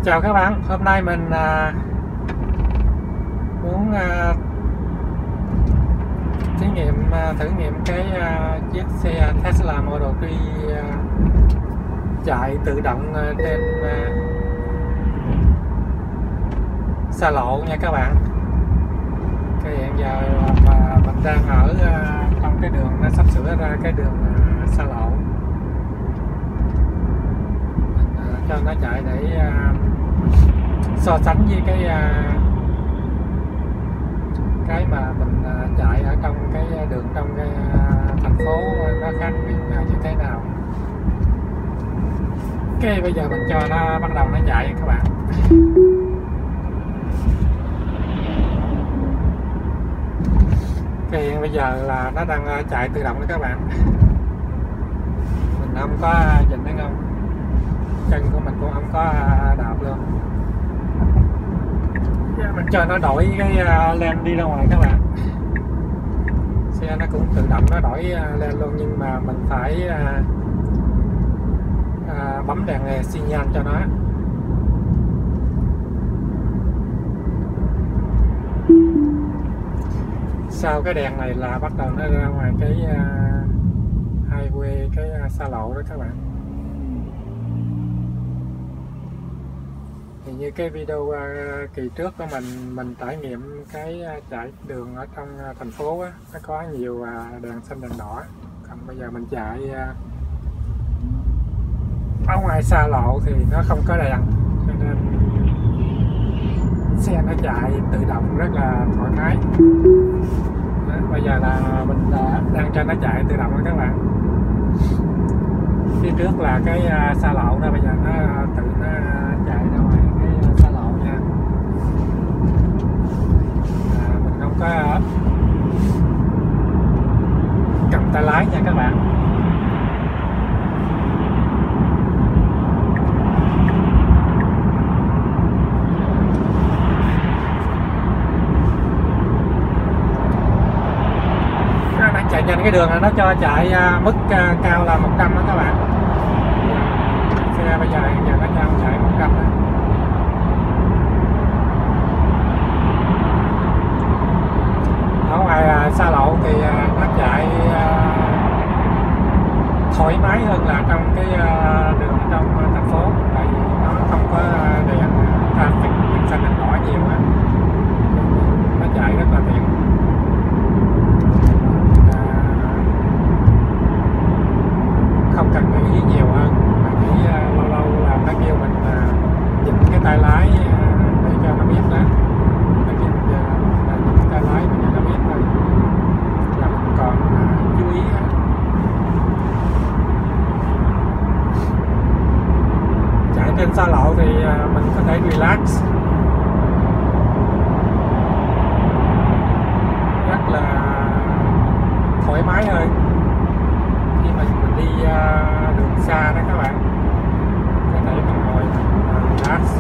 Chào các bạn, hôm nay mình muốn thử nghiệm cái chiếc xe Tesla Model 3 chạy tự động trên xa lộ nha các bạn. Cái hiện giờ mà mình đang ở trong cái đường nó sắp sửa ra cái đường xa lộ, cho nó chạy để so sánh với cái mà mình chạy ở trong cái đường trong cái thành phố nó khác biệt như thế nào. Cái bây giờ mình cho nó bắt đầu nó chạy các bạn. Cái bây giờ là nó đang chạy tự động đó các bạn. Mình không có dừng thấy không, chân của mình cũng không có đạp luôn. Mình cho nó đổi cái lane đi ra ngoài các bạn. Xe nó cũng tự động nó đổi lane luôn, nhưng mà mình phải bấm đèn xi nhan cho nó. Sau cái đèn này là bắt đầu nó ra ngoài cái highway, cái xa lộ đó các bạn. Thì như cái video kỳ trước của mình trải nghiệm cái chạy đường ở trong thành phố á, nó có nhiều đèn xanh đèn đỏ. Còn bây giờ mình chạy ở ngoài xa lộ thì nó không có đèn, cho nên xe nó chạy tự động rất là thoải mái. Đó, bây giờ là mình đang cho nó chạy tự động đó các bạn. Phía trước là cái xa lộ đó, bây giờ nó tự nó chạy ra ngoài cái xa lộ nha. Mình không có cầm tay lái nha các bạn. Chạy nhanh cái đường này nó cho chạy mức cao là 100 đó các bạn. Xe bây giờ nó cho chạy 100 đó. Ở ngoài xa lộ thì nó chạy thoải mái hơn là trong cái đường trong thành phố, tại vì nó không có đèn traffic, đèn xanh đèn đỏ nhiều á, nó chạy rất là tiện. Không cần để ý nhiều hơn, mà chỉ lâu lâu là nó kêu mình giật cái tay lái để cho nó biết đó. Nó kêu mình giật cái tay lái để cho nó biết thôi, là mình còn chú ý. Chạy trên xa lộ thì mình có thể relax, rất là thoải mái hơn. Khi mình đi đường xa đó các bạn, có thể mình ngồi relax.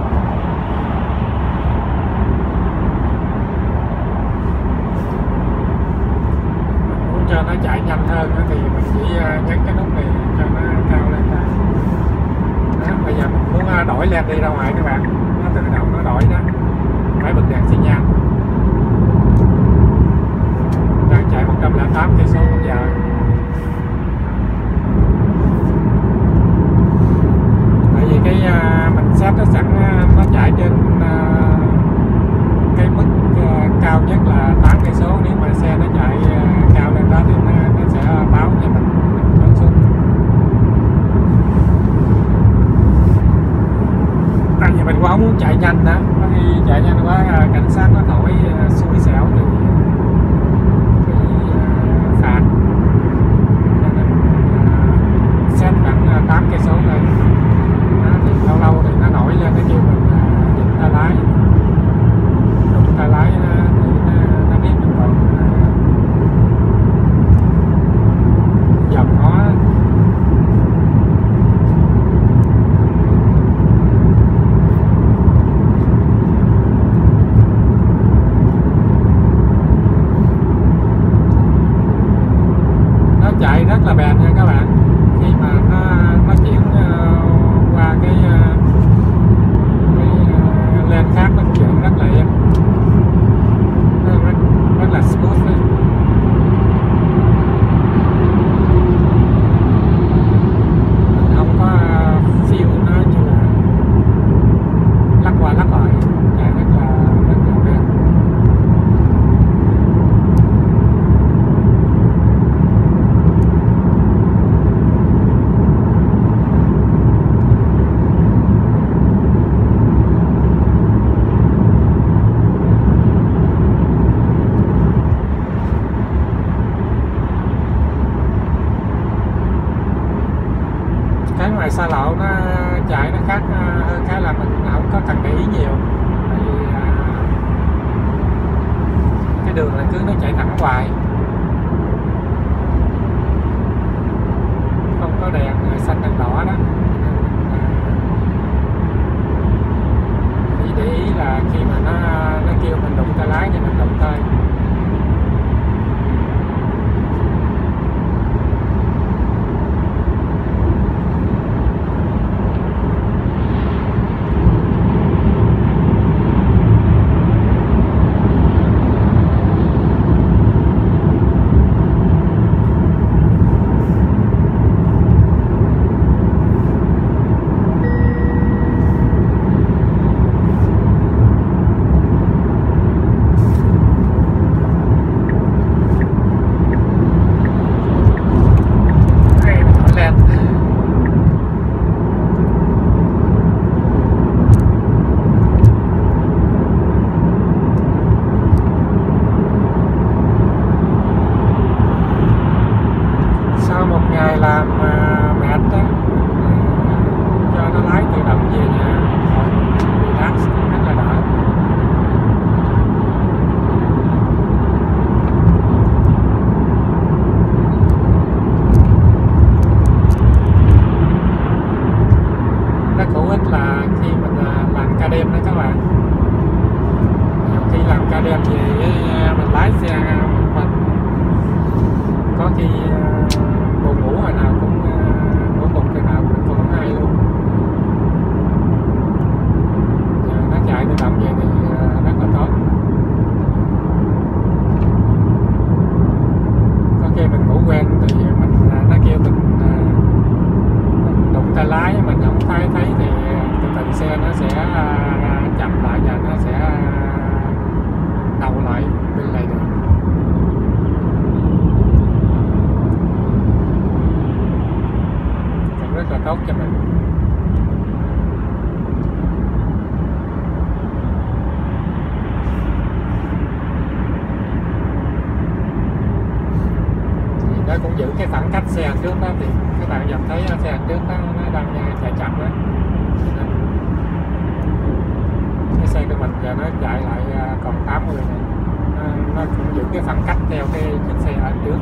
Muốn cho nó chạy nhanh hơn thì mình chỉ nhấn cái nút này cho nó cao lên thôi. Đó, bây giờ mình muốn đổi lane đi ra ngoài các bạn, nó tự động nó đổi đó, phải bật đèn xi nhan. Đang chạy 108 cây số một giờ. Cái mình set nó sẵn nó chạy trên cái mức cao nhất là 8 cây số. Nếu mà xe nó chạy cao lên đó thì nó sẽ báo cho mình rớt xuống. Tại vì mình cũng không muốn chạy nhanh đó, có khi chạy nhanh quá cảnh sát nó thổi xui xẻo thì bị phạt. Cho nên set khoảng 8 cây số thôi. Lâu lâu thì nó nổi lên, nó kêu mình giật tay lái, đụng tay lái để nó biết mình còn dầm nó. có cần để ý nhiều, tại vì cái đường này cứ nó chạy thẳng hoài, không có đèn xanh đèn đỏ đó. Chỉ để ý là khi mà nó kêu mình đụng tay lái thì mình đụng tay. Tốt cho mình. Thì nó cũng giữ cái khoảng cách xe trước đó, thì các bạn dần thấy xe trước nó đang chạy chậm đó. Cái xe của mình giờ nó chạy lại còn 80 này. Nó cũng giữ cái khoảng cách theo cái chiếc xe ở trước.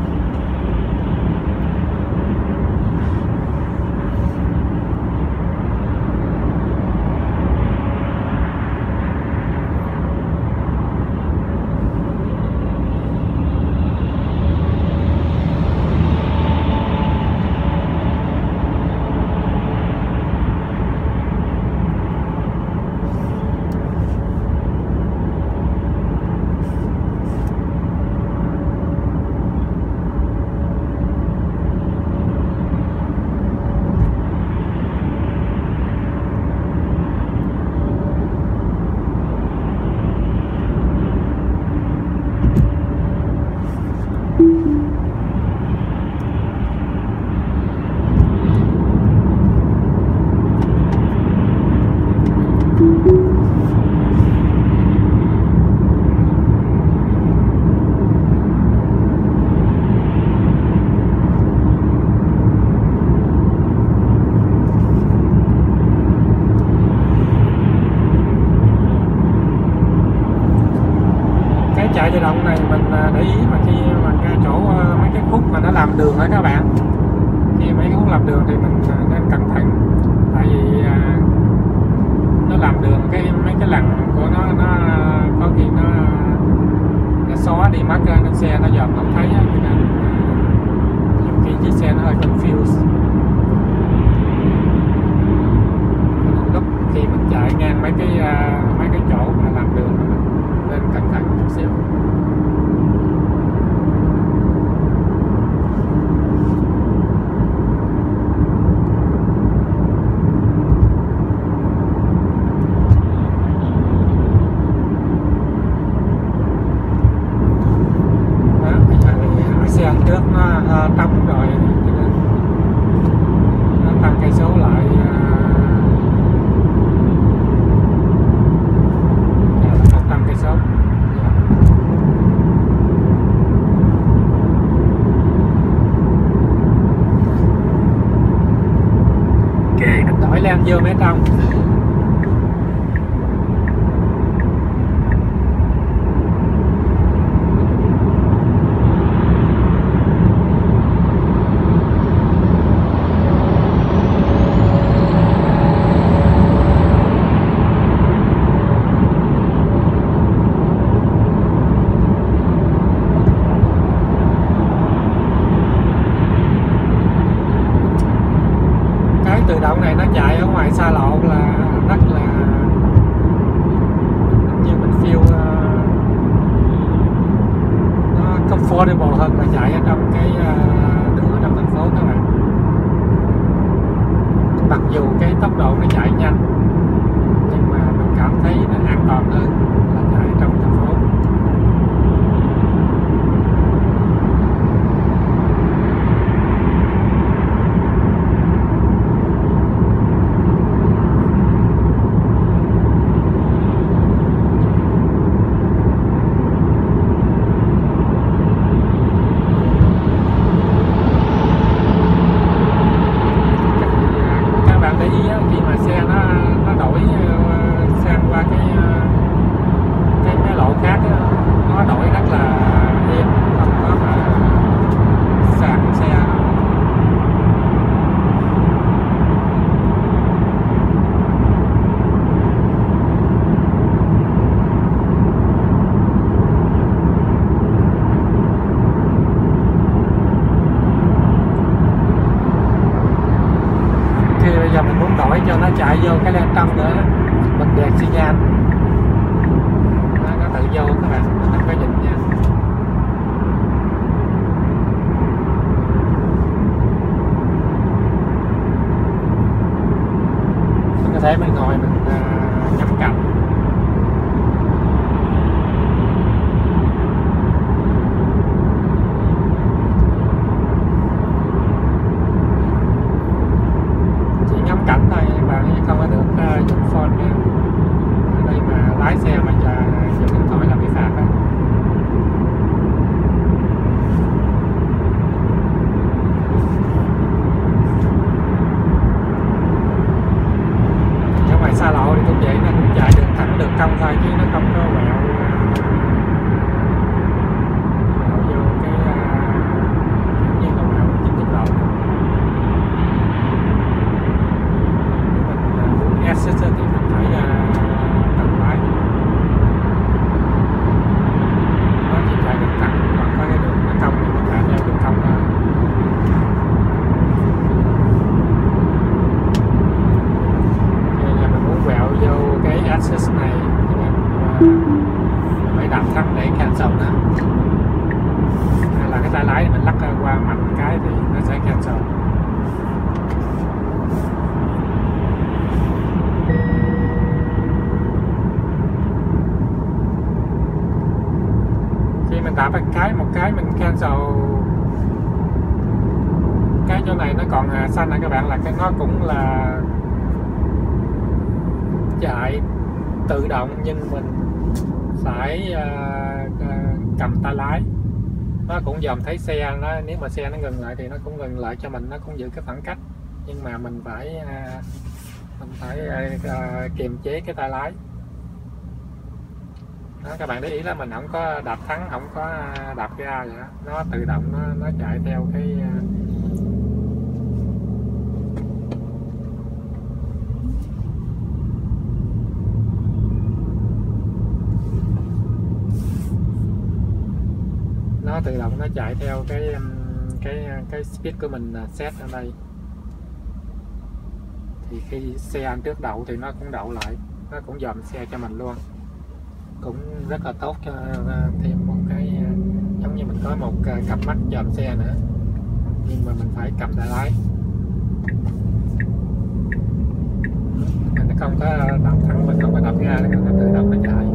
Chạy tự động này mình để ý mà khi mà cái chỗ mấy cái khúc mà nó làm đường đó các bạn, khi mấy cái khúc làm đường thì mình nên cẩn thận, tại vì nó làm đường mấy cái lằn của nó có khi nó xóa đi mất nên xe nó dòm không thấy, cho nên nhiều khi chiếc xe nó hơi confused. Lúc khi mình chạy ngang mấy cái chỗ mà làm đường mình nên cẩn thận chút xíu. Xe trước nó trống rồi cho nên nó tăng cây số lại, tăng cây số. Ok, đổi lên vô mấy trong. vậy nó cũng chạy đường thẳng đường cong thôi chứ nó không có quẹo vô cái như là quẹo 90 độ. Mình muốn assist thì mình phải tự lái, nó chỉ chạy đường thẳng, còn có cái đường nó cong thì mình chạy theo đường cong thôi. Quẹo vô cái access này phải đạp thắng để cancel nó, hay là cái tay lái mình lắc qua mạnh cái thì nó sẽ cancel. Khi mình đạp một cái mình cancel cái chỗ này nó còn xanh này các bạn, là cái nó cũng là chạy tự động nhưng mình phải cầm tay lái. Nó cũng dòm thấy xe, nó nếu mà xe nó ngừng lại thì nó cũng ngừng lại cho mình, nó cũng giữ cái khoảng cách, nhưng mà mình phải kiềm chế cái tay lái đó. Các bạn để ý là mình không có đạp thắng, không có đạp ga vậy đó. Nó tự động nó chạy theo cái nó tự động nó chạy theo cái speed của mình set ở đây. Thì khi xe anh trước đậu thì nó cũng đậu lại, nó cũng dòm xe cho mình luôn, cũng rất là tốt cho thêm một cái giống như mình có một cặp mắt dòm xe nữa, nhưng mà mình phải cầm tay lái, mình không có đạp thắng, mình không có đạp ga, nó tự động nó chạy.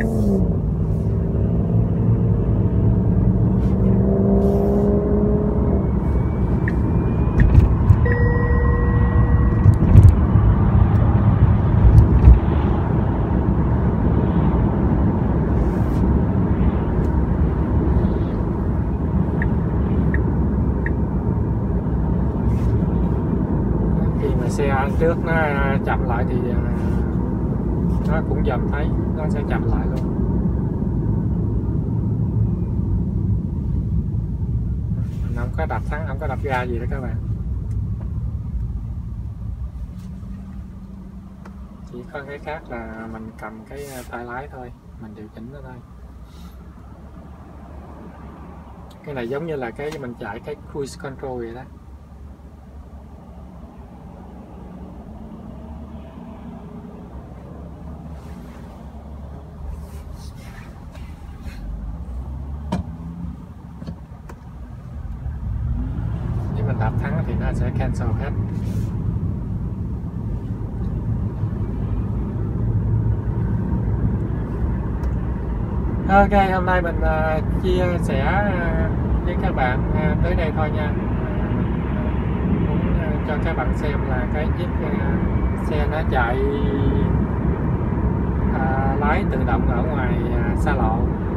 Xe anh trước nó chậm lại thì nó cũng dòm thấy, nó sẽ chậm lại luôn. Mình không có đạp thắng, không có đạp ga gì đó các bạn, chỉ có cái khác là mình cầm cái tay lái thôi, mình điều chỉnh nó thôi. Cái này giống như là cái mình chạy cái cruise control vậy đó. Đạp thắng thì nó sẽ cancel hết. Ok, hôm nay mình chia sẻ với các bạn tới đây thôi nha. Muốn cho các bạn xem là cái chiếc xe nó chạy lái tự động ở ngoài xa lộ.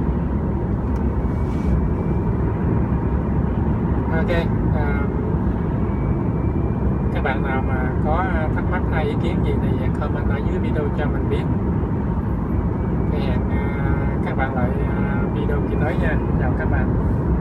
Ok, các bạn nào mà có thắc mắc hay ý kiến gì thì comment ở dưới video cho mình biết. Hẹn các bạn lại video kỳ tới nha. Chào các bạn.